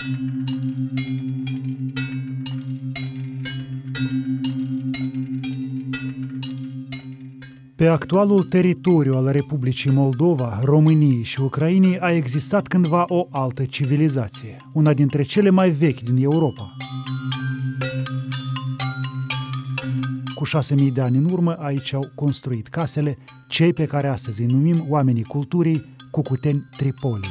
Pe actualul teritoriu al Republicii Moldova, României și Ucrainei a existat cândva o altă civilizație, una dintre cele mai vechi din Europa. Cu 6.000 de ani în urmă, aici au construit casele cei pe care astăzi îi numim oamenii culturii, cucuteni Tripolie.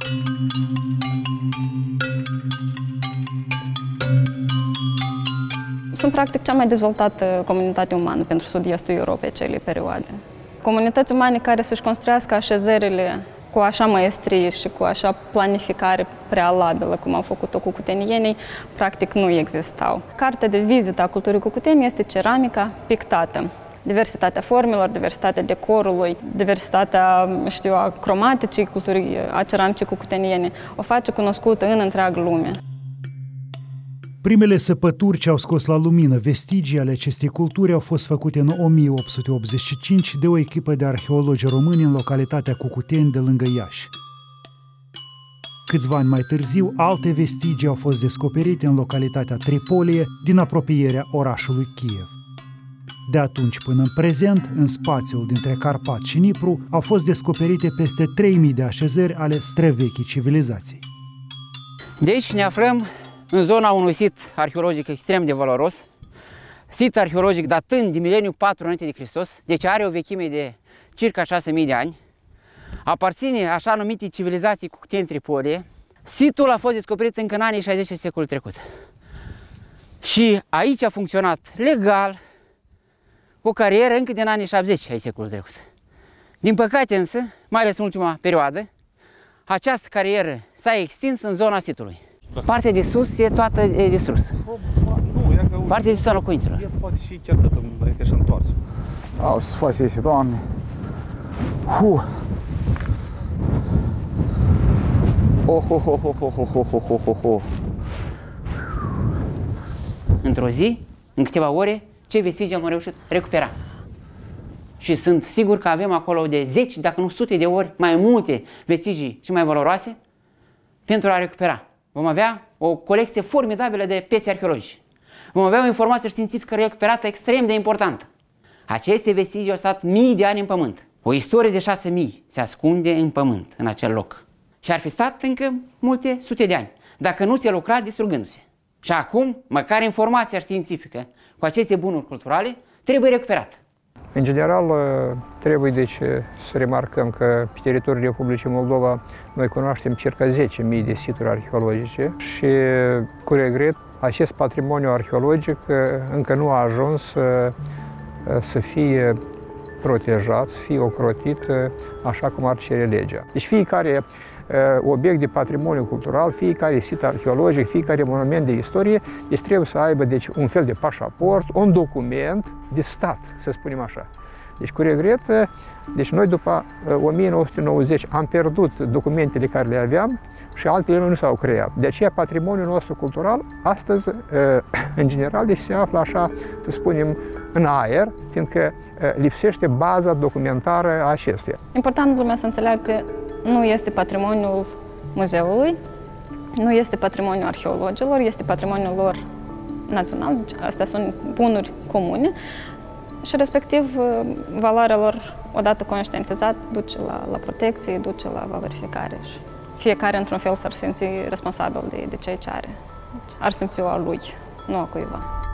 Sunt practic cea mai dezvoltată comunitate umană pentru sud-estul Europei acelei perioade. Comunități umane care să-și construiască așezările cu așa maestrie și cu așa planificare prealabilă, cum au făcut-o cucutenienii, practic nu existau. Cartea de vizită a culturii cucuteni este ceramica pictată. Diversitatea formelor, diversitatea decorului, diversitatea, a cromaticii culturii, a ceramicii cucuteniene o face cunoscută în întreaga lume. Primele săpături ce au scos la lumină vestigii ale acestei culturi au fost făcute în 1885 de o echipă de arheologi români în localitatea Cucuteni de lângă Iași. Câțiva ani mai târziu, alte vestigii au fost descoperite în localitatea Tripolie, din apropierea orașului Kiev. De atunci până în prezent, în spațiul dintre Carpat și Nipru, au fost descoperite peste 3000 de așezări ale străvechii civilizații. De aici ne aflăm în zona unui sit arheologic extrem de valoros, sit arheologic datând din mileniul 4 înainte de Hristos, deci are o vechime de circa 6.000 de ani, aparține așa numitei civilizații Cucuteni Tripolie. Situl a fost descoperit încă în anii 60 secolul trecut. Și aici a funcționat legal o carieră încă din anii 70 ai secolul trecut. Din păcate însă, mai ales în ultima perioadă, această carieră s-a extins în zona sitului. Partea de sus e toată distrusă. Partea de sus a locuințelor. El poate și chiar atât, că și întoarce. Au, să faci aici, Doamne. Într-o zi, în câteva ore, ce vestigii am reușit recupera. Și sunt sigur că avem acolo de 10, dacă nu sute de ori, mai multe vestigii și mai valoroase pentru a recupera. Vom avea o colecție formidabilă de piese arheologice. Vom avea o informație științifică recuperată extrem de importantă. Aceste vestigii au stat mii de ani în pământ. O istorie de 6.000 se ascunde în pământ, în acel loc. Și ar fi stat încă multe sute de ani, dacă nu se lucra distrugându-se. Și acum, măcar informația științifică cu aceste bunuri culturale trebuie recuperată. În general, trebuie deci să remarcăm că pe teritoriul Republicii Moldova noi cunoaștem circa 10.000 de situri arheologice și, cu regret, acest patrimoniu arheologic încă nu a ajuns să fie protejat, să fie ocrotit așa cum ar cere legea. Deci fiecare obiect de patrimoniu cultural, fiecare sit arheologic, fiecare monument de istorie, deci trebuie să aibă deci, un fel de pașaport, un document de stat, să spunem așa. Deci, cu regret, deci noi după 1990 am pierdut documentele care le aveam și altele nu s-au creat. De aceea, patrimoniul nostru cultural, astăzi, în general, deci se află așa, să spunem, în aer, fiindcă lipsește baza documentară a acestuia. Important lumea să înțeleagă că nu este patrimoniul muzeului, nu este patrimoniul arheologilor, este patrimoniul lor național, deci astea sunt bunuri comune și respectiv valoarea lor, odată conștientizat, duce la protecție, duce la valorificare și fiecare într-un fel s-ar simți responsabil de ceea ce are. Deci, ar simți-o a lui, nu a cuiva.